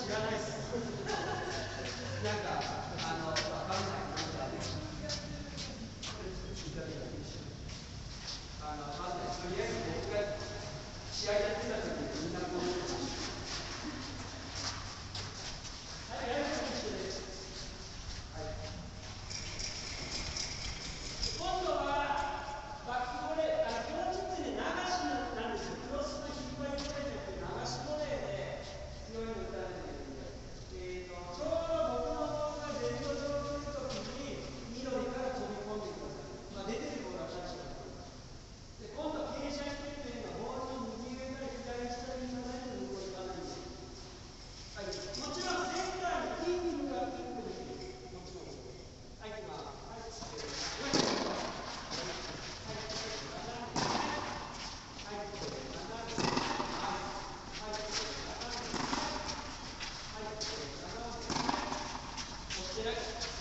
知らないです。なんか、わかんない。なんか、わかんない。とりあえず僕が試合やってた時にみんなこう言ってました。はい、やること一緒です。はい。今度は、バックボレー、基本的に流しなんですよ。クロスの引っ張りボレーじゃなくて、流しボレーで強いの打たれてるんで、ちょうど僕のボールがベルト上に来るときに、緑から飛び込んでください。まあ、出てるボールは大したことない。で、今度は傾斜してというのは、ボールの右上から左下に流れる動きがないんですよ。はい。もちろん、センターにキーに向かっていくのもいいです。もちろん。はい、いきます。はい、こちら